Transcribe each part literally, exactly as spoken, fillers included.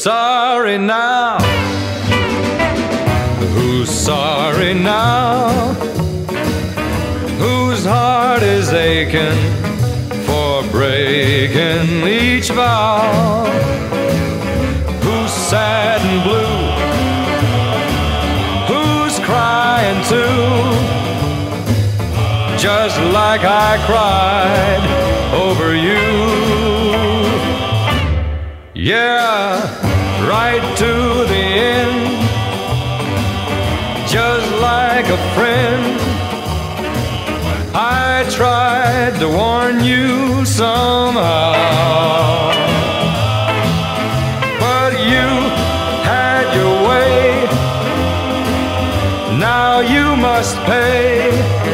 sorry now? Who's sorry now? Whose heart is aching for breaking each vow? Who's sad and blue? Who's crying too? Just like I cried over you. Yeah, right to the end, just like a friend. I tried to warn you somehow, but you had your way. Now you must pay.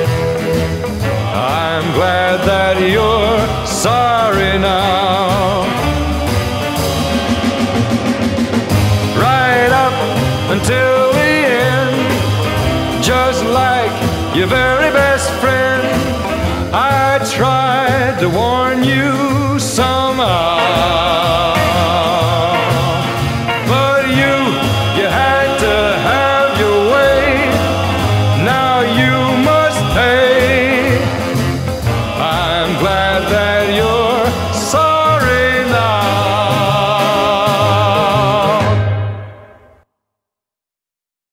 I'm glad that you're sorry now. Right up until the end, just like your very best friend.